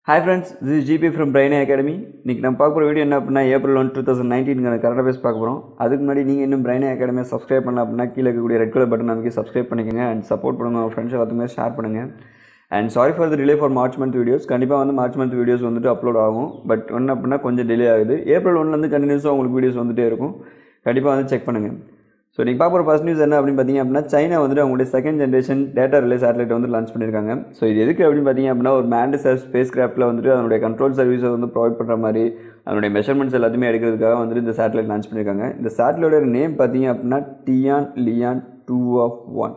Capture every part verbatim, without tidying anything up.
Hi friends, this is G P from Brain Academy. இன்னைக்கு நம்ம பார்க்க போகிற வீடியோ என்ன அப்படின்னா ஏப்ரல் ஒன் டூ தௌசண்ட் நைன்டீனுக்கான கரண்ட் அஃபேர்ஸ் பார்க்க போகிறோம். அதுக்கு முன்னாடி நீங்கள் இன்னும் Brain Academy சப்ஸ்கிரைப் பண்ணலாம் அப்படின்னா கீழே இருக்கக்கூடிய ரெட் கலர் பட்டன் நமக்கு சப்ஸ்கிரைப் பண்ணிக்கோங்க அண்ட் சப்போர்ட் பண்ணுங்கள். உங்கள் ஃப்ரெண்ட்ஸ் எல்லாத்துக்குமே ஷேர் பண்ணுங்கள். And sorry for the delay for March month videos. கண்டிப்பாக வந்து மார்ச் மந்த் வீடியோஸ் வந்துட்டு அப்லோட் ஆகும். பட் ஒன்று அப்படின்னா கொஞ்சம் டிலே ஆகுது. ஏப்ரல் ஒன்லேருந்து கண்டினியூஸாக உங்களுக்கு வீடியோஸ் வந்துகிட்டே இருக்கும். கண்டிப்பாக வந்து செக் பண்ணுங்கள். ஸோ நீங்கள் பார்க்குற ஃபர்ஸ்ட் நியூஸ் என்ன அப்படின்னு பார்த்தீங்க அப்படின்னா சைனா வந்துட்டு அவங்களுடைய second generation data relay satellite வந்து லான்ச் பண்ணியிருக்காங்க. ஸோ இது எதுக்கு அப்படின்னு பார்த்தீங்க அப்படின்னா ஒரு மேண்ட் ஸ்பேஸ் கிராஃப்ட்டில் வந்துட்டு அதனுடைய கண்ட்ரோல் சர்வீஸை வந்து ப்ரொவைட் பண்ணுற மாதிரி அதனுடைய மெஷர்மெண்ட்ஸ் எல்லாத்தையுமே எடுக்கிறதுக்காக வந்துட்டு இந்த சேட்டலைட் லான்ச் பண்ணியிருக்காங்க. இந்த சேட்டலைட்டோட நேம் பார்த்தீங்க அப்படின்னா Tianlian two of one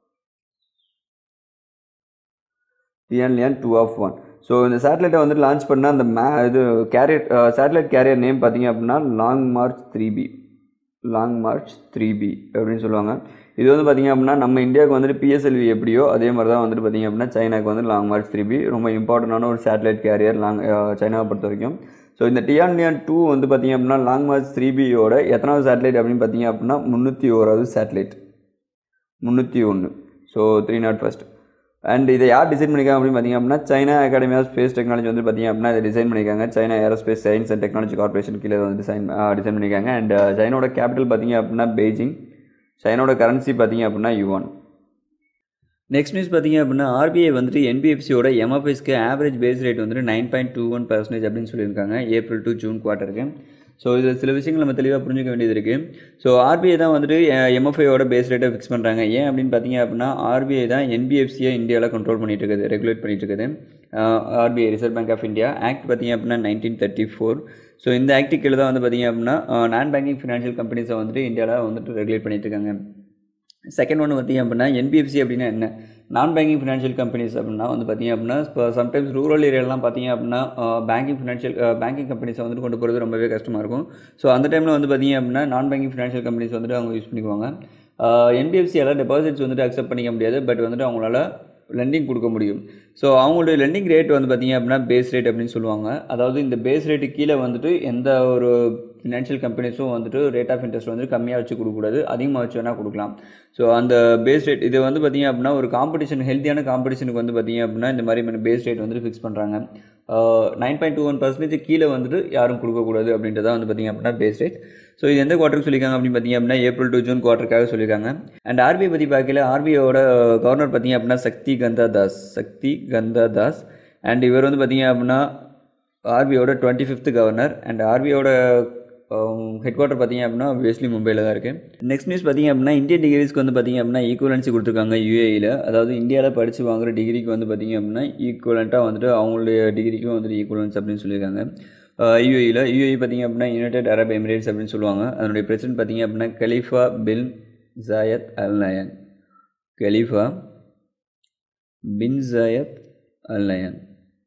Tianlian two of one so இந்த சேட்டலைட்டை வந்துட்டு லான்ச் பண்ணால் அந்த மே இது கேரியர் சேட்டலைட் கேரியர் நேம் பார்த்தீங்க அப்படின்னா Long March three B Long March three B அப்படின்னு சொல்லுவாங்க. இது வந்து பார்த்திங்க அப்படின்னா நம்ம இந்தியாவுக்கு வந்துட்டு பிஎஸ்எல்வி எப்படியோ அதே மாதிரி தான் வந்துட்டு பார்த்திங்க அப்படின்னா சைனாக்கு வந்து லாங் மார்ச் த்ரீ பி ரொம்ப இம்பார்ட்டண்டான ஒரு சேட்டலைட் கேரியர் லாங் சைனாவை பொறுத்த வரைக்கும். ஸோ இந்த டியான் லியான் டூ வந்து பார்த்திங்க அப்படின்னா லாங் மார்ச் த்ரீ பியோட எத்தனாவது சேட்டலைட் அப்படின்னு பார்த்திங்க அப்படின்னா முந்நூற்றி ஓராவது சேட்டலைட் முந்நூற்றி ஒன்று so three not first. And இதை யார் டிசைன் பண்ணியிருக்காங்க அப்படின்னு பார்த்திங்க அப்படின்னா China Academy of Space Technology வந்து பார்த்திங்க அப்படின்னா இதை டிசைன் பண்ணியிருக்காங்க. China Aerospace Science and Technology Corporation கீழே வந்து டிசைன் டிசைன் பண்ணியிருக்காங்க. அண்ட் சைனோட கேபிட்டல் பார்த்திங்க அப்படின்னா பெய்ஜிங். சைனோட கரன்சி பார்த்திங்க அப்படின்னா யுவான். நெக்ஸ்ட் நியூஸ் பார்த்திங்க அப்படின்னா ஆர்பிஐ வந்துட்டு என்பிஎஃப்சியோட எம்எஃப்எஸ்க்கு ஆவரேஜ் பேஸ் ரேட் வந்துட்டு nine point two one percentage அப்படின்னு சொல்லியிருக்காங்க ஏப்ரல் டு ஜூன் குவார்ட்டருக்கு. ஸோ இதில் சில விஷயங்கள் நம்ம தெளிவாக புரிஞ்சிக்க வேண்டியது இருக்குது. ஸோ ஆர்பிஐ தான் வந்துட்டு எம்எஃப்ஐயோட பேஸ் ரேட்டை ஃபிக்ஸ் பண்ணுறாங்க. ஏன் அப்படின்னு பார்த்தீங்க அப்படின்னா ஆர்பிஐ தான் என்பிஎஃப்சியை இந்தியாவில் கண்ட்ரோல் பண்ணிட்டு இருக்குது, ரெகுலேட் பண்ணிட்டு இருக்குது. RBI Reserve Bank of India act பார்த்திங்க அப்படின்னா நைன்டீன் தேர்ட்டி ஃபோர் ஸோ இந்த ஆக்ட் கீழே தான் வந்து பார்த்திங்க அப்படின்னா நான் பேங்கிங் ஃபினான்ஷியல் கம்பெனிஸை வந்துட்டு இந்தியாவில் வந்துட்டு ரெகுலேட் பண்ணிட்டு இருக்காங்க. செகண்ட் ஒன்று பார்த்திங்க அப்படின்னா என்பிஎஃப்சி அப்படின்னா என்ன, நான் பேங்கிங் ஃபினான்ஷியல் கம்பெனிஸ் அப்படின்னா வந்து பார்த்திங்க அப்படின்னா இப்போ சம்டைம்ஸ் ரூரல் ஏரியாலாம் பார்த்திங்க அப்படின்னா பேங்கிங் ஃபினான்ஷியல் பேங்கிங் கம்பெனிஸை வந்துட்டு கொண்டு போகிறது ரொம்பவே கஷ்டமாக இருக்கும். ஸோ அந்த டைமில் வந்து பார்த்திங்க அப்படின்னா நான் பேங்கிங் ஃபினான்ஷியல் கம்பெனிஸ் வந்துட்டு அவங்க யூஸ் பண்ணிக்குவாங்க. என்பிஎஃப்சியால் டெபாசிட்ஸ் வந்துட்டு அக்செப்ட் பண்ணிக்க முடியாது, பட் வந்துட்டு அவங்களால லெண்டிங் கொடுக்க முடியும். ஸோ அவங்களுடைய லெண்டிங் ரேட் வந்து பார்த்திங்க அப்படின்னா பேஸ் ரேட் அப்படின்னு சொல்லுவாங்க. அதாவது இந்த பேஸ் ரேட்டு கீழே வந்துட்டு எந்த ஒரு ஃபினான்ஷியல் கம்பெனிஸும் வந்துட்டு ரேட் ஆஃப் இன்ட்ரெஸ்ட் வந்து கம்மியாக வச்சு கொடுக்கக்கூடாது, அதிகமாக வச்சு வேணால் கொடுக்கலாம். ஸோ அந்த பேஸ் ரேட் இது வந்து பார்த்திங்க அப்படின்னா ஒரு காம்படிஷன் ஹெல்த்தியான காம்படிஷனுக்கு வந்து பார்த்திங்க அப்படின்னா இந்த மாதிரி பேஸ் ரேட் வந்துட்டு ஃபிக்ஸ் பண்ணுறாங்க. Nine point two one percentage கீழே வந்துட்டு யாரும் கொடுக்கக்கூடாது அப்படின்றத வந்து பார்த்திங்க அப்படின்னா பேஸ் ரேட். ஸோ இது எந்த குவார்ட்டருக்கு சொல்லியிருக்காங்க அப்படின்னு பார்த்திங்க அப்படின்னா ஏப்ரல் டு ஜூன் குவார்ட்டருக்காக சொல்லியிருக்காங்க. அண்ட் ஆர்பிஐ பற்றி பார்க்கல ஆர்பிஐயோட கவர்னர் பார்த்திங்க அப்படின்னா Shaktikanta Das Shaktikanta Das and இவர் வந்து பார்த்திங்க அப்படின்னா ஆர்பிஐயோட டுவெண்ட்டி ஃபிஃப்த் கவர்னர். அண்ட் ஆர்பிஐயோட ஹெட் குவார்ட்டர் பார்த்திங்க அப்படின்னா ஆப்வியஸ்லி மும்பையில் தான் இருக்குது. நெக்ஸ்ட் நியூஸ் பார்த்திங்க அப்படின்னா இந்தியன் டிகிரிஸ்க்கு வந்து பார்த்திங்க அப்படின்னா ஈக்குவலன்சி கொடுத்துருக்காங்க யூஏஇயில். அதாவது இந்தியாவில் படித்து வாங்குற டிகிரிக்கு வந்து பார்த்திங்க அப்படின்னா ஈக்குவலண்ட்டாக வந்துட்டு அவங்களுடைய டிகிரிக்கும் வந்துட்டு ஈக்குவலன்ஸ் அப்படின்னு சொல்லியிருக்காங்க. யூஏஇயில் யூஏஇ பார்த்திங்க அப்படின்னா யுனைடெட் அரப் எமிரேட்ஸ் அப்படின்னு சொல்லுவாங்க. அதனுடைய பிரசிடென்ட் பார்த்திங்க அப்படின்னா Khalifa bin Zayed Al Nahyan Khalifa bin Zayed Al Nahyan.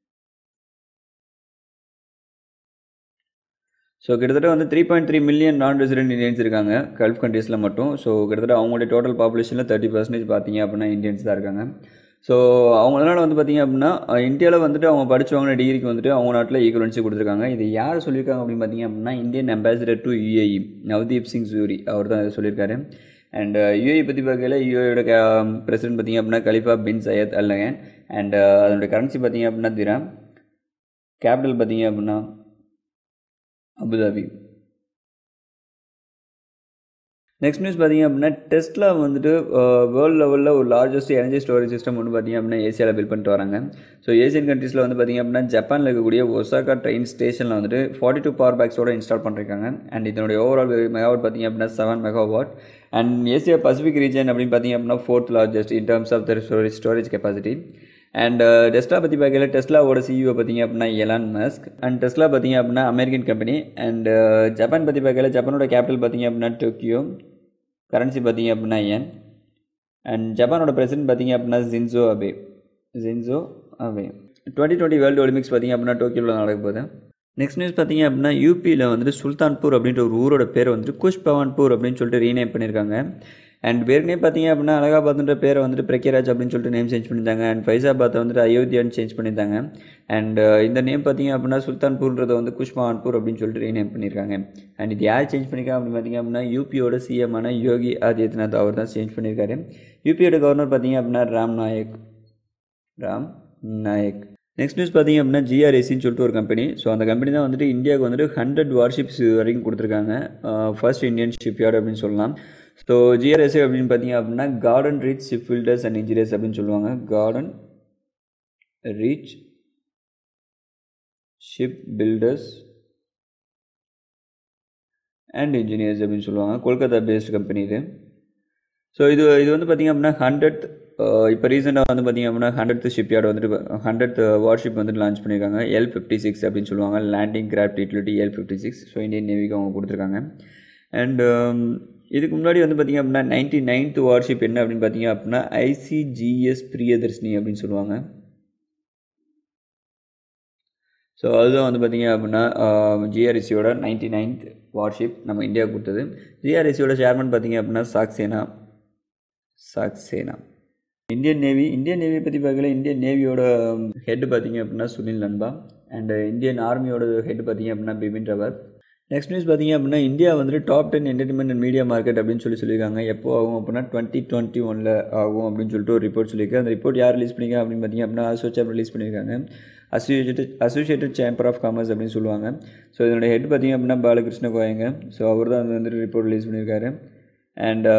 So கிட்டத்தட்ட வந்து three point three million non resident Indians இருக்காங்க கல்ஃப் கண்ட்ரீஸில் மட்டும். ஸோ கிட்டத்தட்ட அவங்களுடைய டோட்டல் பாப்புலேஷனில் தேர்ட்டி பர்சன்டேஜ் பார்த்திங்க அப்படின்னா இந்தியன்ஸ் தான் இருக்காங்க. ஸோ அவங்களால வந்து பார்த்திங்க அப்படின்னா இந்தியாவில் வந்துட்டு அவங்க படித்து வாங்கின டிகிரிக்கு வந்துட்டு அவங்க நாட்டில் ஈக்குவலன்சி கொடுத்துருக்காங்க. இது யார் சொல்லியிருக்காங்க அப்படின்னு பார்த்திங்க அப்படின்னா Indian ambassador to UAE Navdeep Singh Suri அவர் தான் இதை சொல்லியிருக்காரு. அண்ட் யூஏஇ பற்றி பார்க்கல யூஏயோட பிரசிடென்ட் பார்த்திங்க அப்படின்னா Khalifa bin Zayed Al Nahyan. And அதனுடைய கரன்சி பார்த்திங்க அப்படின்னா திராம். கேபிட்டல் பார்த்திங்க அப்படின்னா அபுதாபி. நெக்ஸ்ட் நியூஸ் பார்த்திங்க அப்படின்னா டெஸ்லா வந்துட்டு வேர்ல்டு லெவலில் ஒரு லார்ஜஸ்ட் எனர்ஜி ஸ்டோரேஜ் சிஸ்டம் ஒன்று பார்த்திங்க அப்படின்னா ஏசியாவில் பில்ட் பண்ணிட்டு வராங்க. ஸோ ஏசியன் கண்ட்ரீஸில் வந்து பார்த்திங்க அப்படின்னா ஜப்பானில் இருக்கக்கூடிய ஒசாகா ட்ரெயின் ஸ்டேஷனில் வந்துட்டு ஃபார்ட்டி டூ பவர் பேக்ஸோடு இன்ஸ்டால் பண்ணிருக்காங்க. அண்ட் இதனுடைய ஓவரால் மெகாவாட் பார்த்திங்க அப்படின்னா seven megawatt. And Asia Pacific region அப்படின்னு பார்த்திங்க அப்படின்னா fourth largest in terms of the storage storage capacity. And Tesla பற்றி பார்க்கல டெஸ்லாவோட சிஇஓ பார்த்திங்க அப்படின்னா எலான் மஸ்க். அண்ட் டெஸ்லா பார்த்திங்க அப்படின்னா அமெரிக்கன் கம்பெனி. அண்ட் ஜப்பான் பற்றி பார்க்கல ஜப்பானோட கேபிட்டல் பார்த்திங்க அப்படின்னா டோக்கியோ. கரன்சி பார்த்திங்க அப்படின்னா என். அண்ட் ஜப்பானோட பிரசிடென்ட் பார்த்திங்க அப்படின்னா Shinzo Abe Shinzo Abe. Twenty twenty world Olympics பார்த்திங்க அப்படின்னா டோக்கியோவில் நடக்க போகுது. நெக்ஸ்ட் நியூஸ் பார்த்திங்க அப்படின்னா யூபியில் வந்துட்டு சுல்தான்பூர் அப்படின்ற ஒரு ஊரோட பேரை வந்துட்டு குஷ் பவான்பூர் அப்படின்னு சொல்லிட்டு ரீநேம் பண்ணியிருக்காங்க. அண்ட் பேருக்குனே பார்த்திங்க அப்படின்னா அலகாபாத்ன்ற பேரை வந்துட்டு பிரக்யராஜ் அப்படின்னு சொல்லிட்டு நேம் சேஞ்ச் பண்ணியிருந்தாங்க. அண்ட் ஃபைசாபாத்தை வந்துட்டு அயோத்தியான்னு சேஞ்ச் பண்ணியிருந்தாங்க. அண்ட் இந்த நேம் பார்த்திங்க அப்படின்னா சுல்தான்பூர்ன்றதை வந்து குஷ் பவான்பூர் அப்படின்னு சொல்லிட்டு ரீநேம் பண்ணியிருக்காங்க. அண்ட் இது யார் சேஞ்ச் பண்ணியிருக்காங்க அப்படின்னு பார்த்திங்க அப்படின்னா யூபியோட சிஎம்மான யோகி ஆதித்யநாத் அவர் தான் சேஞ்ச் பண்ணியிருக்காரு. யூபியோட கவர்னர் பார்த்திங்க அப்படின்னா ராம் நாயக் ராம் நாயக் நெக்ஸ்ட் நியூஸ் பார்த்தீங்க அப்படின்னா ஜிஆர்ஏசின்னு சொல்லிட்டு ஒரு கம்பெனி. ஸோ அந்த கம்பெனி தான் வந்துட்டு இந்தியாவுக்கு வந்துட்டு ஹண்ட்ரட் வார்ஷிப்ஸ் வரைக்கும் கொடுத்துருக்காங்க. ஃபர்ஸ்ட் இந்தியன் ஷிப்யார்டு அப்படின்னு சொல்லலாம். ஸோ ஜிஆர்ஏசி அப்படின்னு பார்த்தீங்க அப்படின்னா Garden Reach ship builders and engineers அப்படின்னு சொல்லுவாங்க. Garden Reach ship builders and engineers அப்படின்னு சொல்லுவாங்க. கொல்கத்தா பேஸ்ட் கம்பெனி இது. ஸோ இது இது வந்து பார்த்திங்க அப்படின்னா ஹண்ட்ரட் இப்போ ரீசெண்டாக வந்து பார்த்திங்க அப்படின்னா ஹண்ட்ரட் ஷிப்யார்டு வந்துட்டு ஹண்ட்ரட் வார்ஷிப் வந்துட்டு லான்ச் பண்ணியிருக்காங்க. எல் ஃபிஃப்டி சிக்ஸ் அப்படின்னு சொல்லுவாங்க. Landing craft utility L fifty six. So Indian நேவிக்கு அவங்க கொடுத்துருக்காங்க. அண்ட் இதுக்கு முன்னாடி வந்து பார்த்திங்க அப்படின்னா நைன்டி நைன்த் வார்ஷிப் என்ன அப்படின்னு பார்த்தீங்க அப்படின்னா ஐசிஜிஎஸ் பிரியதர்ஷினி அப்படின்னு சொல்லுவாங்க. ஸோ அதுதான் வந்து பார்த்திங்க அப்படின்னா ஜிஆர்எஸ்சியோட நைன்டி நைன்த் வார்ஷிப் நம்ம இந்தியாவுக்கு கொடுத்தது. ஜிஆர்எஸ்சியோட சேர்மன் பார்த்திங்க அப்படின்னா Saxena Saxena Indian navy. Indian நேவியை பற்றி பார்க்கல, இந்தியன் நேவியோட ஹெட் பார்த்திங்க அப்படின்னா சுனில் லன்பா. அண்ட் இந்தியன் ஆர்மியோட ஹெட் பார்த்திங்க அப்படின்னா பிபின் ராவத். நெக்ஸ்ட் நியூஸ் பார்த்திங்க அப்படின்னா இந்தியா வந்துட்டு top ten entertainment and media market அப்படின்னு சொல்லி சொல்லியிருக்காங்க. எப்போ ஆகும் அப்படின்னா டுவெண்ட்டி டுவெண்ட்டி ஒனில் ஆகும் அப்படின்னு சொல்லிட்டு ஒரு ரிப்போர்ட் சொல்லியிருக்காங்க. அந்த ரிப்போர்ட் யார் ரிலீஸ் பண்ணியிருக்காங்க அப்படின்னு பார்த்திங்க அப்படின்னா அசோசியேட் ரிலீஸ் பண்ணியிருக்காங்க. Associated associated chamber of commerce அப்படின்னு சொல்லுவாங்க. ஸோ இதனுடைய ஹெட் பார்த்திங்க அப்படின்னா பாலகிருஷ்ண கோயங்க. ஸோ அவர் தான் வந்துட்டு ரிப்போர்ட் ரிலீஸ் பண்ணியிருக்காரு. அண்ட்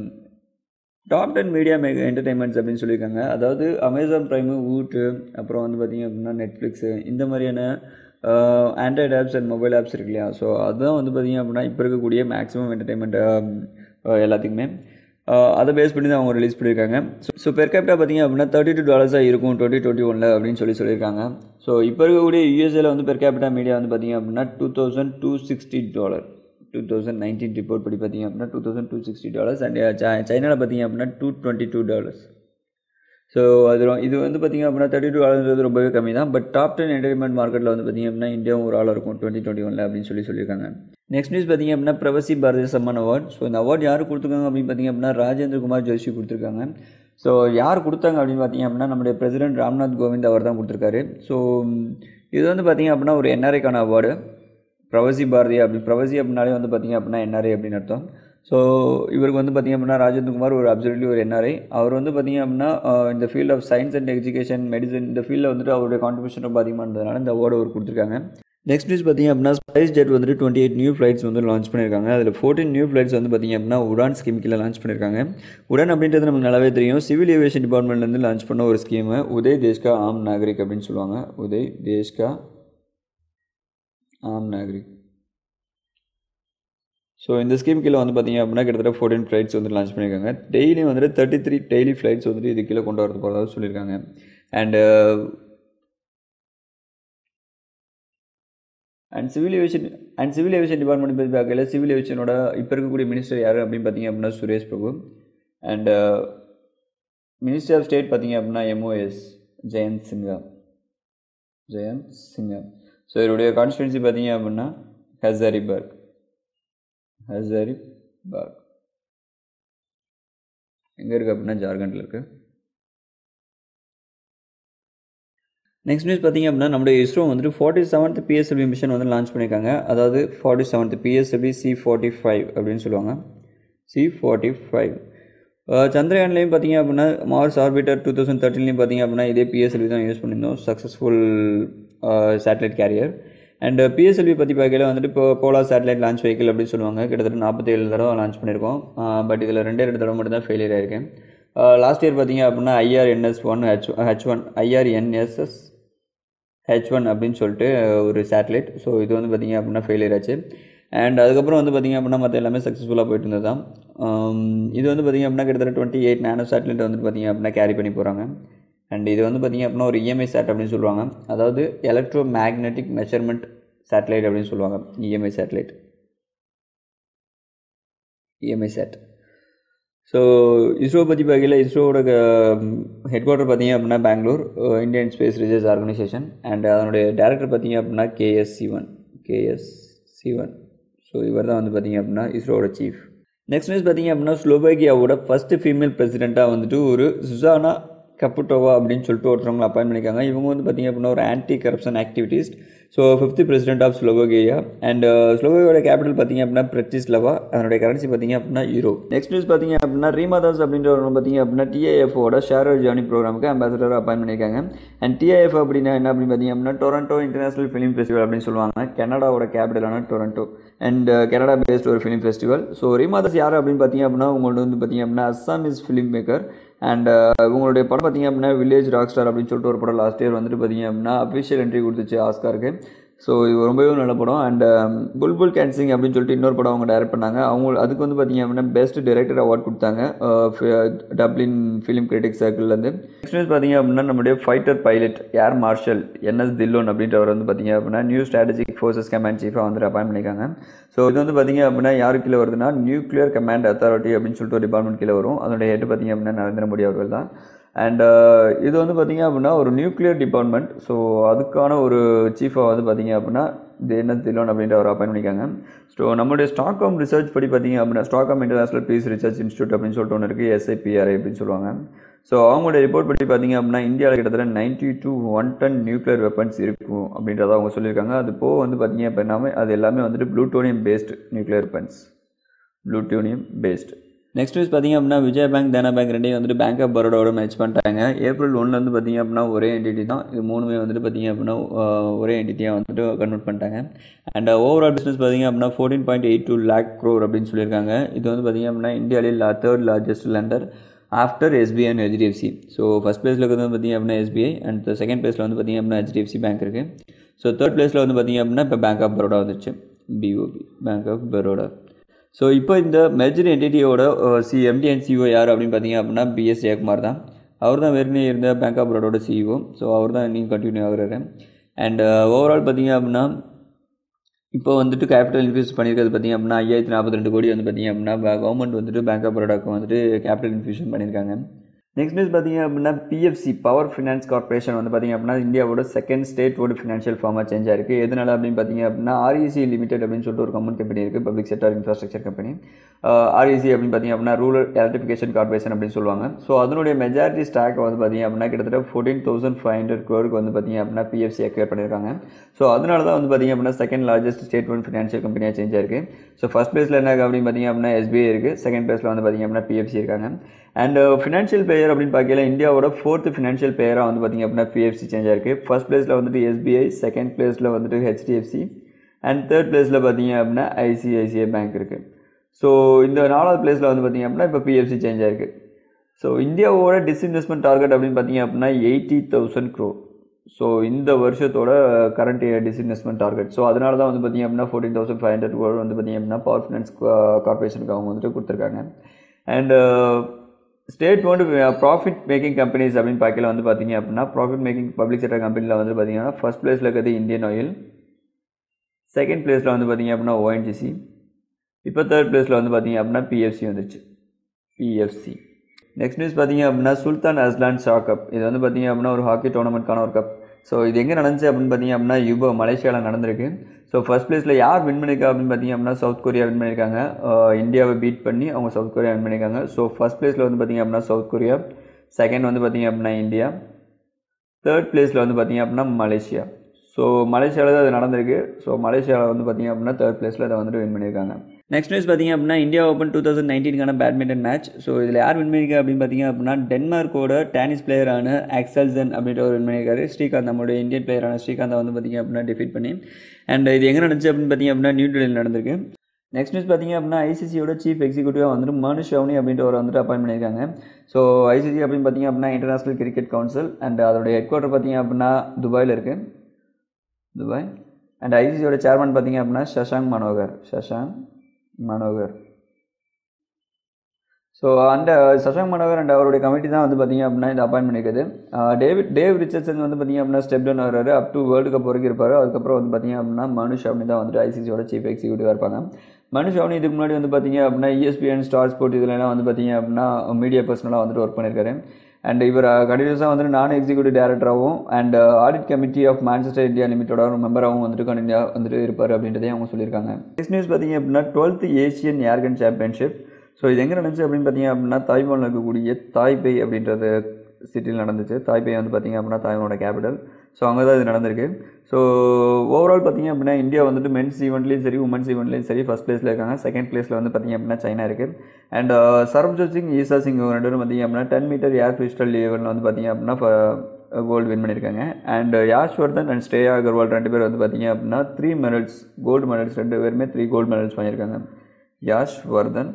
டாப் டென் மீடியா மே என்டர்டைன்மெண்ட்ஸ் அப்படின்னு சொல்லியிருக்காங்க. அதாவது அமேசான் ப்ரைமு, வூட்டு, அப்புறம் வந்து பார்த்திங்க அப்படின்னா நெட்ஃப்ளிக்ஸு, இந்த மாதிரியான Android apps and mobile apps இருக்கு இல்லையா. ஸோ அதுதான் வந்து பார்த்திங்க அப்படின்னா இப்போ இருக்கக்கூடிய மேக்ஸிமம் என்டர்டைன்மெண்ட் எல்லாத்துக்குமே அதை பேஸ் பண்ணி தான் அவங்க ரிலீஸ் பண்ணியிருக்காங்க. ஸோ ஸோ பெர் கேப்டா பார்த்திங்க அப்படின்னா தேர்ட்டி டூ டாலர்ஸாக இருக்கும் டுவெண்ட்டி டுவெண்ட்டி ஒனில் அப்படின்னு சொல்லி சொல்லியிருக்காங்க. ஸோ இப்போ இருக்கக்கூடிய யூஎஸ்ஏல வந்து பெர் கேப்டா மீடியா வந்து பார்த்திங்க அப்படின்னா two thousand two sixty dollar two thousand nineteen report படி பார்த்திங்க அப்படின்னா two thousand two sixty dollars. And சைனாவில் பார்த்திங்க அப்படின்னா two twenty two dollars. So அது இது வந்து பார்த்திங்க அப்படின்னா தேர்ட்டி டூ டாலர்ன்றது ரொம்பவே கம்மி தான். பட் டாப் டென் என்டர்டைன்மெண்ட் மார்க்கெட்டில் வந்து பார்த்திங்க அப்படின்னா இந்தியாவும் ஒரு ஆள் இருக்கும் டுவெண்ட்டி டுவெண்ட்டி ஒனில் அப்படின்னு சொல்லி சொல்லியிருக்காங்க. நெக்ஸ்ட் நியூஸ் பார்த்திங்க அப்படின்னா பிரவாசி பாரதிய சம்மான் அவார்ட். ஸோ இந்த அவார்டு யார் கொடுத்துருக்காங்க அப்படின்னு பார்த்திங்க அப்படின்னா ராஜேந்திர குமார் ஜோஷி கொடுத்துருக்காங்க. ஸோ யார் கொடுத்தாங்க அப்படின்னு பார்த்திங்க அப்படின்னா நம்முடைய பிரசிடென்ட் ராம்நாத் கோவிந்த் அவர் தான் கொடுத்துருக்காரு. ஸோ இது வந்து பார்த்திங்க அப்படின்னா ஒரு என்ஆர்ஐக்கான அவார்டு. பிரவாசி பாரதி அப்படி பிரவாசி அப்படின்னாலே வந்து பார்த்திங்க அப்படின்னா என்ஆர்ஐ அப்படின்னு அர்த்தம். ஸோ இவருக்கு வந்து பார்த்திங்க அப்படின்னா ராஜேந்திரகுமார் ஒரு அப்சல்யூட்லி ஒரு என்ஆர்ஐ. அவர் வந்து பார்த்திங்க அப்படின்னா இந்த field of science and education, medicine, இந்த ஃபீல்டில் வந்துட்டு அவருடைய கான்ட்ரிபியூஷன் ரொம்ப அதிகமாக இருந்ததுனால இந்த அவார்டு அவர் கொடுத்துருக்காங்க. நெக்ஸ்ட் நியூஸ் பார்த்திங்க அப்படின்னா ஸ்பைஸ் ஜெட் வந்துட்டு டுவெண்ட்டி எயிட் நியூ ஃப்ளைட்ஸ் வந்து லான்ச் பண்ணியிருக்காங்க. அதில் ஃபோர்டீன் நியூ ஃப்ளைட்ஸ் வந்து பார்த்திங்க அப்படின்னா உடான் ஸ்கீம் கீழே லான்ச் பண்ணியிருக்காங்க. உடான் அப்படின்றது நமக்கு நல்லாவே தெரியும். சிவில் ஏவியேஷன் டிபார்ட்மெண்ட்லேருந்து லான்ச் பண்ண ஒரு ஸ்கீமு உதய் தேஷ்கா ஆம் நாகரிக் அப்படின்னு சொல்லுவாங்க. உதய் தேஷ்கா ஆம் நாகரிக். ஸோ இந்த ஸ்கீம் கீழே வந்து பார்த்திங்க அப்படின்னா கிட்டத்தட்ட ஃபோர்டீன் ஃப்ளைட்ஸ் வந்து லான்ச் பண்ணியிருக்காங்க. டெய்லி வந்துட்டு தேர்ட்டி த்ரீ டெய்லி ஃப்ளைட்ஸ் வந்துட்டு இது கீழே கொண்டு வரது போகிறதா சொல்லியிருக்காங்க. And and civil aviation and civil aviation department பற்றி பார்க்கல, சிவில் ஏவியேஷனோட இப்போ இருக்கக்கூடிய மினிஸ்டர் யார் அப்படின்னு பார்த்திங்க அப்படின்னா Suresh Prabhu. And minister of state பார்த்திங்க அப்படின்னா எம்ஓஎஸ் ஜெயந்த் சின்ஹா ஜெயந்த் சின்ஹா. ஸோ இதனுடைய கான்ஸ்டிடுவன்சி பார்த்திங்க அப்படின்னா ஹசாரிபாக் ஹசாரிபாக் எங்கே இருக்குது அப்படின்னா ஜார்க்கண்டில் இருக்குது. நெக்ஸ்ட் நியூஸ் பார்த்திங்க அப்படின்னா நம்மளுடைய இஸ்ரோ வந்துட்டு ஃபார்ட்டி செவன்த் பிஎஸ்எல்வி மிஷன் வந்து லான்ச் பண்ணியிருக்காங்க. அதாவது forty seventh PSLV C forty five அப்படின்னு சொல்லுவாங்க. சி ஃபார்ட்டி ஃபைவ் சந்திரயான்லேயும் பார்த்திங்க அப்படின்னா மார்ஸ் ஆர்பிட்டர் டூ தௌசண்ட் தேர்ட்டின்லேயும் பார்த்திங்க அப்படின்னா இதே பிஎஸ்எல்வி தான் யூஸ் பண்ணியிருந்தோம். Successful satellite carrier. And PSLV பற்றி பார்க்கல வந்துட்டு இப்போ போலார் சேட்டலைட் லான்ச் வெஹிக்கிள் அப்படின்னு சொல்லுவாங்க. கிட்டத்தட்ட நாற்பத்தேழு தடவை லான்ச் பண்ணியிருக்கோம். பட் இதில் ரெண்டே ரெண்டு தடவை மட்டும் தான் ஃபெயிலியர் ஆயிருக்கேன். லாஸ்ட் இயர் பார்த்திங்க அப்படின்னா IRNS one H H one IRNSS H one அப்படின்னு சொல்லிட்டு ஒரு சேட்டலைட். ஸோ இது வந்து பார்த்திங்க அப்படின்னா ஃபெயிலியர் ஆச்சு. அண்ட் அதுக்கப்புறம் வந்து பார்த்திங்க அப்படின்னா மற்ற எல்லாமே சக்ஸஸ்ஃபுல்லாக போயிட்டு இருந்தது தான். இது வந்து பார்த்திங்க அப்படின்னா கிட்டத்தட்ட டுவெண்ட்டி எயிட் நேனோ சேட்டலைட் வந்து பார்த்திங்க அப்படின்னா கேரி பண்ணி போகிறாங்க. அண்ட் இது வந்து பார்த்திங்க அப்படின்னா ஒரு இஎம்ஐ சேட் அப்படின்னு சொல்லுவாங்க. அதாவது எலக்ட்ரோ மேக்னெட்டிக் மெஷர்மெண்ட் சேட்டலைட் அப்படின்னு சொல்லுவாங்க. EMI satellite EMI sat. So ISRO பற்றி பார்க்கல, இஸ்ரோவோட ஹெட் குவார்ட்டர் பார்த்திங்க அப்படின்னா Bengaluru, Indian space research organisation. And அதனுடைய டேரக்டர் பார்த்திங்க அப்படின்னா KS Sivan KS Sivan. So இவர் தான் வந்து பார்த்திங்க அப்படின்னா இஸ்ரோவோட சீஃப். நெக்ஸ்ட் நியூஸ் பார்த்திங்க அப்படின்னா ஸ்லோவேக்கியாவோட ஃபஸ்ட்டு ஃபீமேல் பிரசிடெண்ட்டாக வந்துட்டு ஒரு சுசானா கப்புட்டோவா அப்படின்னு சொல்லிட்டு ஒருத்தவங்களை அப்பாயின் பண்ணியிருக்காங்க. இவங்க வந்து பார்த்திங்க அப்படின்னா ஒரு anti corruption activist. So fifth president of Slovakia. And ஸ்லோவேகியாவோட கேபிட்டல் பார்த்திங்க அப்படின்னா பிரிட்டிஸ்லவா. அதனுடைய கரன்சி பார்த்திங்க அப்படின்னா யூரோ. நெக்ஸ்ட் நியூஸ் பார்த்திங்க அப்படின்னா ரீமாதாஸ் அப்படின்றவங்க பார்த்திங்க அப்படின்னா டிஐஎஃப்ஓட ஷேர் ஜேர்னி ப்ரோக்ராமுக்கு அம்பாசிடராக அப்பாயின் பண்ணியிருக்காங்க. அண்ட் டிஐஎஃப் அப்படின்னா என்ன அப்படின்னு பார்த்திங்க அப்படின்னா டொரண்டோ இன்டர்நேஷனல் ஃபிலிம் ஃபெஸ்டிவல் அப்படின்னு சொல்லுவாங்க. கனடாவோட கேபிட்டலான டொரண்டோ அண்ட் கனடா பேஸ்ட் ஒரு ஃபிலிம் ஃபெஸ்டிவல். ஸோ ரீமாதாஸ் யார் அப்படின்னு பார்த்திங்க அப்படின்னா உங்களுக்கு வந்து பார்த்திங்க அப்படின்னா அஸ்ஸாமிஸ் ஃபிலிம் மேக்கர். அண்ட் இவங்களுடைய படம் பார்த்திங்க அப்படின்னா வில்லேஜ் ராக் ஸ்டார் அப்படின்னு சொல்லிட்டு ஒரு படம் லாஸ்ட் இயர் வந்துட்டு பார்த்திங்க அப்படின்னா அஃபிஷியல் என்ட்ரி கொடுத்துச்சு ஆஸ்காருக்கு. ஸோ இது ரொம்பவே நல்ல படம். அண்ட் புல்புல் கேன்சிங் அப்படின்னு சொல்லிட்டு இன்னொரு படம் அவங்க டைரக்ட் பண்ணாங்க. அவங்க அதுக்கு வந்து பார்த்திங்க அப்படின்னா பெஸ்ட் டைரக்டர் அவார்ட் கொடுத்தாங்க டப்ளின் ஃபிலிம் கிரிட்டிக் சர்க்கிள்லேருந்து. நெக்ஸ்ட் நியூஸ் பார்த்திங்க அப்படின்னா நம்முடைய fighter pilot air marshal NS Dhillon அப்படின்றவர் வந்து பார்த்திங்க அப்படின்னா நியூ ஸ்ட்ராட்டஜிக் ஃபோர்ஸஸ் கமாண்ட் சீஃபாக வந்து அப்பாயின் பண்ணியிருக்காங்க. ஸோ இது வந்து பார்த்திங்க அப்படின்னா யாரு கீழே வருதுன்னா நியூக்ளியர் கமாண்ட் அத்தாரிட்டி அப்படின்னு சொல்லிட்டு ஒரு டிபார்ட்மெண்ட் கீழே வரும். அதனுடைய ஹெட் பார்த்திங்க அப்படின்னா நரேந்திர மோடி அவர்கள் தான். அண்ட் இது வந்து பார்த்திங்க அப்படின்னா ஒரு நியூக்ளியர் டிபார்ட்மெண்ட். ஸோ அதுக்கான ஒரு சீஃபாக வந்து பார்த்திங்க அப்படின்னா என்எஸ் தில்லோன் அப்படின்ற ஒரு அப்பாயின் பண்ணியிருக்காங்க. ஸோ நம்மளுடைய ஸ்டாக்ஹோம் ரிசர்ச் படி பார்த்திங்க அப்படின்னா Stockholm international peace research institute அப்படின்னு சொல்லிட்டு ஒன்று இருக்குது, எஸ்ஐபிஆர்ஐ அப்படின்னு சொல்லுவாங்க. ஸோ அவங்களோட ரிப்போர்ட் படி பார்த்திங்க அப்படின்னா இந்தியாவில் கிட்டத்தட்ட ninety to one ton nuclear weapons இருக்கும் அப்படின்றத அவங்க சொல்லியிருக்காங்க. அது போக வந்து பார்த்திங்க அப்படின்னாமே அது எல்லாமே வந்துட்டு plutonium based nuclear weapons, plutonium based. Next news பார்த்திங்க அப்படின்னா விஜயா பேங்க் தேனா பேங்க் ரெண்டையும் வந்துட்டு பேங்க் ஆஃப் பரோடாவோட மேட்ச் பண்ணிட்டாங்க. ஏப்ரல் ஒன்லேருந்து பார்த்திங்க அப்படின்னா ஒரே என்டிட்டி தான். இது மூணுமே வந்துட்டு பார்த்திங்க அப்படின்னா ஒரே என்டிட்டியாக வந்துட்டு கன்வெர்ட் பண்ணிட்டாங்க. அண்ட் ஓவரால் பிஸ்னஸ் பார்த்திங்க அப்படின்னா fourteen point eight two lakh crore அப்படின்னு சொல்லியிருக்காங்க. இது வந்து பார்த்திங்க அப்படின்னா இந்தியாவிலே third largest lender after SBI and HDFC. So first பிளேஸில் வந்து பார்த்திங்க அப்படின்னா எஸ்பிஐ அண்ட் செகண்ட் பிளேஸில் வந்து பார்த்திங்க அப்படின்னா ஹெச்டிஎஃப்சி பேங்க் இருக்குது. ஸோ தேர்ட் பிளேஸில் வந்து பார்த்திங்க அப்படின்னா இப்போ பேங்க் ஆஃப் பரோடா வந்துருச்சு, BOB bank of Baroda. So இப்போ இந்த மெர்ஜர் என்டிட்டியோட சி எம்டி அண்ட் சிஇஓ யார் அப்படின்னு பார்த்தீங்க அப்படின்னா பிஎஸ் ஜெயக்குமார் தான். அவர் தான் ஏற்கனவே இருந்த பேங்க் ஆஃப் பரோடாவோட சிஇஓ. ஸோ அவர் தான் இன்னும் கண்டினியூ ஆகுறாரு. அண்ட் ஓவரால் பார்த்திங்க அப்படின்னா இப்போ வந்துட்டு கேபிட்டல் இன்ஃபியூஸ் பண்ணியிருக்கிறது பார்த்திங்க அப்படின்னா ஐயாயிரத்தி நாற்பத்தி ரெண்டு கோடி வந்து பார்த்திங்க அப்படின்னா கவர்மெண்ட் வந்துட்டு பேங்க் ஆஃப் பரோடாவுக்கு வந்துட்டு கேபிட்டல் இன்ஃபியூஷன் பண்ணியிருக்காங்க. நெக்ஸ்ட் நியூஸ் பார்த்திங்க அப்படின்னா பிஎஃப்சி பவர் ஃபினான்ஸ் கார்பரேஷன் வந்து பார்த்திங்க அப்படின்னா இந்தியாவோட செகண்ட் ஸ்டேட்டோட ஃபினான்ஷியல் ஃபார்மாக சேஞ்ச் ஆயிருக்கு. எதனால அப்படின்னு பார்த்திங்க அப்படின்னா ஆர்இசி லிமிடெட் அப்படின்னு சொல்லிட்டு ஒரு கம்பெனி கம்பெனி இருக்குது, public sector infrastructure company. REC அப்படின்னு பார்த்திங்க அப்படின்னா ரூரல் எலக்ட்ரிஃபிகேஷன் கார்பரேஷன் அப்படின்னு சொல்லுவாங்க. ஸோ அதனுடைய மெஜாரிட்டி ஸ்டாக் வந்து பார்த்திங்க அப்படின்னா கிட்டத்தட்ட ஃபோர்டீன் தௌசண்ட் ஃபைவ் ஹண்ட்ரட் க்ரோருக்கு வந்து பார்த்திங்க அப்படின்னா பிஎஃப்சி அக்வேர் பண்ணியிருக்காங்க. ஸோ அதனால தான் வந்து பார்த்திங்க அப்படின்னா second largest state one financial கம்பெனியாக சேஞ்ச் ஆயிருக்கு. ஸோ ஃபஸ்ட் பிளேஸில் என்ன அப்படின்னு பார்த்திங்க அப்படின்னா எஸ்பிஐ இருக்குது, செகண்ட் பிளேஸில் வந்து பார்த்திங்க அப்படின்னா பிஎஃப்சி இருக்காங்க. அண்ட் ஃபினான்ஷியல் பிளேயர் அப்படின்னு பார்க்கல இந்தியாவோட ஃபோர்த்து ஃபினான்ஷியல் பிளேயராக வந்து பார்த்திங்க அப்படின்னா பிஎஃப்சி சேஞ்ச் ஆயிருக்கு. ஃபர்ஸ்ட் பிளேஸில் வந்துட்டு எஸ்பிஐ, செகண்ட் பிளேஸில் வந்துட்டு ஹெச்டிஎஃப்சி அண்ட் தேர்ட் பிளேஸில் பார்த்திங்க அப்படின்னா ஐசிஐசிஐ பேங்க் இருக்குது. ஸோ இந்த நாலாவது பிளேஸில் வந்து பார்த்திங்க அப்படின்னா இப்போ பிஎஃப்சி சேஞ்ச் ஆயிருக்கு. ஸோ இந்தியாவோட டிஸ்இன்வெஸ்ட்மெண்ட் டார்கெட் அப்படின்னு பார்த்திங்க அப்படின்னா எயிட்டி தௌசண்ட் க்ரோர். ஸோ இந்த வருஷத்தோட கரண்ட் டிஸ்இன்வெஸ்ட்மெண்ட் டார்கெட். ஸோ அதனால தான் வந்து பார்த்திங்க அப்படின்னா fourteen thousand five hundred crore வந்து பார்த்திங்க அப்படின்னா பவர் ஃபினான்ஸ் கார்பரேஷனுக்கு அவங்க வந்துட்டு கொடுத்துருக்காங்க. அண்ட் ஸ்டேட் வந்து ப்ராஃபிட் மேக்கிங் கம்பெனிஸ் அப்படின்னு பார்க்கல வந்து பார்த்திங்க அப்படின்னா ப்ராஃபிட் மேக்கிங் பப்ளிக் செக்டர் கம்பெனியில் வந்து பார்த்திங்கன்னா ஃபர்ஸ்ட் பிளேஸில் இருக்கிறது இந்தியன் ஆயில், செகண்ட் பிளேஸில் வந்து பார்த்திங்க அப்படின்னா ஓஎன்ஜிசி, இப்போ தேர்ட் பிளேஸில் வந்து பார்த்திங்க அப்படின்னா பிஎஃப்சி வந்துருச்சு, பிஎஃப்சி. நெக்ஸ்ட் நியூஸ் பார்த்திங்க அப்படின்னா சுல்தான் அஸ்லான் ஷா கப். இது வந்து பார்த்திங்க அப்படின்னா ஒரு ஹாக்கி டோர்னமெண்ட்கான ஒரு கப். ஸோ இது எங்கே நடந்துச்சு அப்படின்னு பார்த்திங்க அப்படின்னா யுபோ மலேசியாவில் நடந்திருக்கு. ஸோ ஃபர்ஸ்ட் பிளேஸில் யார் வின் பண்ணியிருக்கா அப்படின்னு பார்த்திங்க அப்படின்னா சவுத் கொரியா வின் பண்ணியிருக்காங்க. இந்தியாவை பீட் பண்ணி அவங்க சவுத் கொரியா வின் பண்ணியிருக்காங்க. ஸோ ஃபர்ஸ்ட் பிளேஸில் வந்து பார்த்திங்க அப்படின்னா சவுத் கொரியா, செகண்ட் வந்து பார்த்திங்க அப்படின்னா இந்தியா, தேர்ட் பிளேஸில் வந்து பார்த்திங்க அப்படின்னா மலேசியா. ஸோ மலேசியாவில் தான் அது நடந்திருக்கு. ஸோ மலேசியாவில் வந்து பார்த்திங்க அப்படின்னா தேர்ட் பிளேஸில் அதை வந்துட்டு வின் பண்ணியிருக்காங்க. நெக்ஸ்ட் நியூஸ் பார்த்திங்க அப்படின்னா இந்தியா ஓப்பன் டூ தௌசண்ட் நைன்டீனுக்கான பேட்மிண்டன் மேட்ச். ஸோ இதில் யார் வின் பண்ணியிருக்கா அப்படின்னு பார்த்திங்க அப்படின்னா டென்மார்க்கோட டென்னிஸ் பிளேயரான ஆக்சல்சன் அப்படின்ற ஒரு வின் பண்ணியிருக்காரு. ஸ்ரீகாந்த் நம்மளுடைய இந்தியன் பிளேயரான ஸ்ரீகாந்தை வந்து பார்த்திங்க அப்படின்னா டிஃபீட் பண்ணி. அண்ட் இது எங்கே நடந்துச்சு அப்படின்னு பார்த்திங்க அப்படின்னா நியூ டெல்லியில் நடந்திருக்கு. நெக்ஸ்ட் நியூஸ் பார்த்திங்க அப்படின்னா ஐசிசியோட சீஃப் எக்ஸிக்யூட்டிவாக வந்துட்டு மனு ஷவுனி அப்படின்றவர் வந்துட்டு அப்பாயின் பண்ணியிருக்காங்க. ஸோ ஐசிசி அப்படின்னு பார்த்திங்க அப்படின்னா இன்டர்நேஷனல் கிரிக்கெட் கவுன்சில். அண்ட் அதோடைய ஹெட் குவார்ட்டர் பார்த்திங்க அப்படின்னா துபாயில் இருக்குது, துபாய். அண்ட் ஐசிசியோட சேர்மன் பார்த்திங்க அப்படின்னா சஷாங்க் மனோகர், சஷாங்க் மனோகர். ஸோ அந்த சஷாங்க் மனோகர் அண்ட் அவருடைய கமிட்டி தான் வந்து பார்த்திங்க அப்படின்னா இந்த அப்பாயின் பண்ணியிருக்குது. டேவிட் டேவ் ரிச்சர்ட்சன் வந்து பார்த்திங்க அப்படின்னா ஸ்டெப் டவுன் ஆகிறாரு, அப் டு வேர்ல்டு கப் வரைக்கும் இருப்பார். அதுக்கப்புறம் வந்து பார்த்திங்க அப்படின்னா மனு ஷவுனி தான் வந்துட்டு ஐசிசியோட சீஃப் எக்ஸிக்யூட்டிவாக இருப்பாங்க. மனு ஷவுனி இதுக்கு முன்னாடி வந்து பார்த்திங்க அப்படின்னா இஎஸ்பிஎன், ஸ்டார் ஸ்போர்ட் இதுலலாம் வந்து பார்த்திங்க அப்படின்னா மீடியா பர்சனலாக வந்துட்டு ஒர்க் பண்ணியிருக்காரு. அண்ட் இவர் கண்டினியூஸாக வந்துட்டு நான் எக்ஸிக்யூட்டிவ் டைரக்டராகவும் and audit committee of Manchester India லிமிட்டோட ஒரு மெம்பராகவும் வந்துட்டு கண்டினியூ வந்துட்டு இருப்பார் அப்படின்றதே அவங்க சொல்லியிருக்காங்க. நெக்ஸ்ட் நியூஸ் பார்த்திங்க அப்படின்னா twelfth Asian airgun championship. So இது எங்கே நடந்துச்சு அப்படின்னு பார்த்திங்க அப்படின்னா தாய்வானில் இருக்கக்கூடிய தாய்பே அப்படின்றது சிட்டியில் நடந்துச்சு. தாய்பே வந்து பார்த்திங்க அப்படின்னா தாய்வானோட கேபிட்டல். ஸோ அங்கே தான் இது நடந்திருக்கு. ஸோ ஓவரால் பார்த்திங்க அப்படின்னா இந்தியா வந்துட்டு மென்ஸ் ஈவெண்ட்லேயும் சரி உமன்ஸ் ஈவெண்ட்லேயும் சரி ஃபஸ்ட் பிளேஸில் இருக்காங்க. செகண்ட் பிளேஸில் வந்து பார்த்திங்க அப்படின்னா சைனா இருக்குது. அண்ட் சரப்ஜோத் சிங் ஈசா சிங் இவங்க ரெண்டு பேரும் பார்த்திங்க அப்படின்னா டென் மீட்டர் ஏர் பிஸ்டல் ஈவெண்ட்டில் வந்து பார்த்திங்க அப்படின்னா கோல்டு வின் பண்ணியிருக்காங்க. அண்ட் யாஷ்வர்தன் அண்ட் ஸ்ரேயா அகர்வால் ரெண்டு பேர் வந்து பார்த்திங்க அப்படின்னா த்ரீ மெடல்ஸ் கோல்டு மெடல்ஸ் ரெண்டு பேருமே த்ரீ கோல்டு மெடல்ஸ் பண்ணியிருக்காங்க. யாஷ்வர்தன்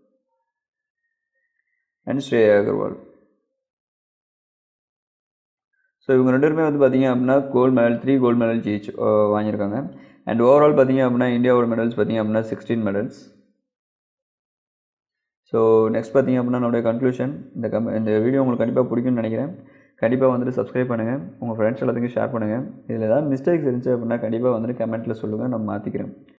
அண்ட் ஸ்ரேயா அகர்வால். ஸோ இவங்க ரெண்டு பேருமே வந்து பார்த்திங்க அப்படின்னா gold medal three gold medals each வாங்கியிருக்காங்க. அண்ட் ஓவரால் பார்த்திங்க அப்படின்னா இந்தியாவோட மெடல்ஸ் பார்த்திங்க அப்படின்னா சிக்ஸ்டீன் மெடல்ஸ். ஸோ நெக்ஸ்ட் பார்த்திங்க அப்படின்னா நம்மளுடைய கன்க்ளூஷன். இந்த கம் இந்த வீடியோ உங்களுக்கு கண்டிப்பாக பிடிக்கும்னு நினைக்கிறேன். கண்டிப்பாக வந்துட்டு சப்ஸ்கிரைப் பண்ணுங்கள், உங்கள் ஃப்ரெண்ட்ஸ் எல்லாத்துக்கும் ஷேர் பண்ணுங்கள். இதில் ஏதாவது மிஸ்டேக்ஸ் இருந்துச்சு அப்படின்னா கண்டிப்பாக வந்துட்டு கமெண்ட்டில் சொல்லுங்கள், நான் மாற்றிக்கிறேன்.